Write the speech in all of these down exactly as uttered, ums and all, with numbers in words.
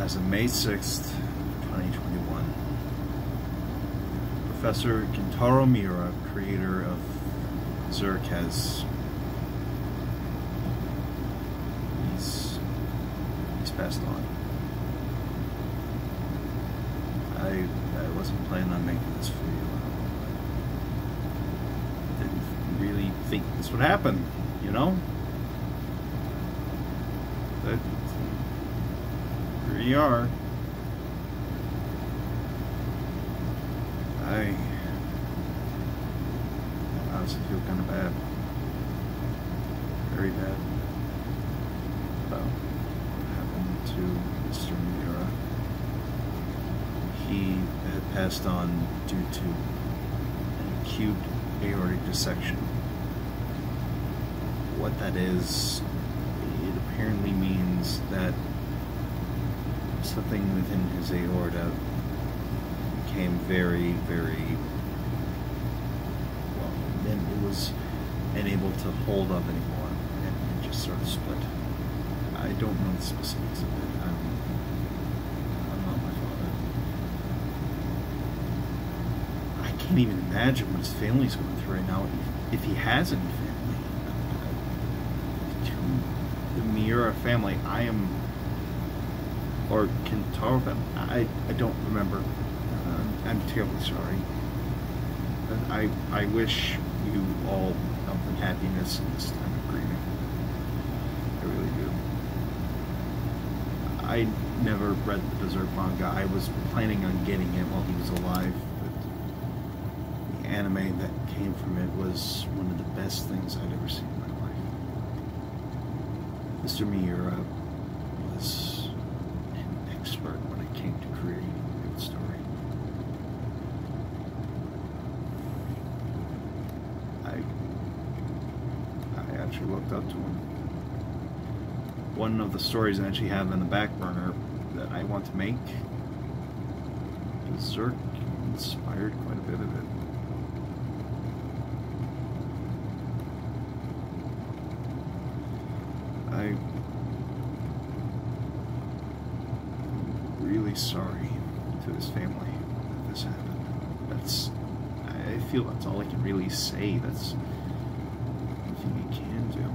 As of May sixth, twenty twenty-one, Professor Kentaro Miura, creator of Berserk, has he's he's passed on. I I wasn't planning on making this video. I didn't really think this would happen, you know? But here you are. I honestly feel kind of bad. Very bad about what happened to Mister Miura. He had passed on due to an acute aortic dissection. What that is, it apparently means that something within his aorta became very, very, well, then it was unable to hold up anymore, and it just sort of split. I don't know the specifics of it. I'm, I'm not my father. I can't even imagine what his family's going through right now, if, if he has any family. To the Miura family, I am, or Kentaro family, I, I don't remember. Uh, I'm terribly sorry. But I, I wish you all health and happiness in this time of grieving. I really do. I never read the Berserk manga. I was planning on getting it while he was alive, but the anime that came from it was one of the best things I'd ever seen in my life. Mister Miura was an expert when it came to creating a good story. I I actually looked up to him. One of the stories I actually have in the back burner that I want to make, Berserk inspired quite a bit of it. I'm really sorry to his family that this happened. That's, I feel that's all I can really say. That's anything you can do.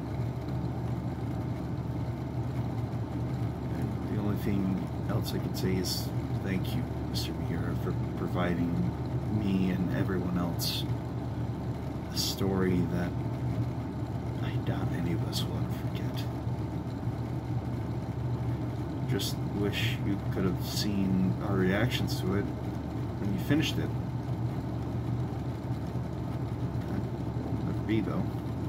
And the only thing else I can say is thank you, Mister Miura, for providing me and everyone else a story that I doubt any of us will ever forget. Just wish you could have seen our reactions to it when you finished it. That won't be, though.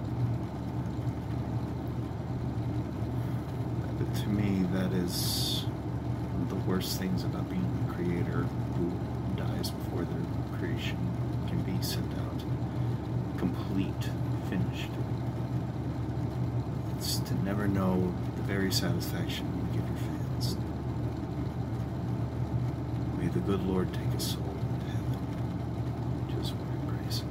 But to me, that is one of the worst things about being a creator who dies before their creation can be sent out complete, finished. It's to never know the very satisfaction you give your fans. May the good Lord take his soul into heaven, to his word and praise.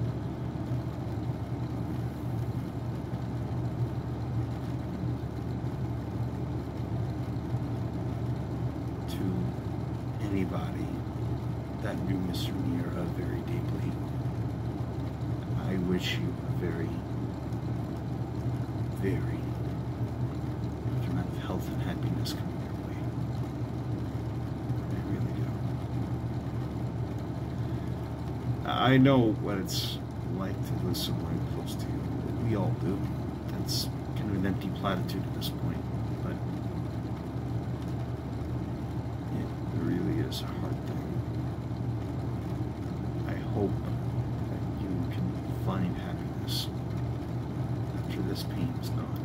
To anybody that knew Mister Miura very deeply, I wish you a very, very large amount of health and happiness coming your way. I really do. I know what it's like to lose someone close to you. We all do. That's kind of an empty platitude at this point, but it really is a hard thing. I hope that you can find happiness after this pain is gone.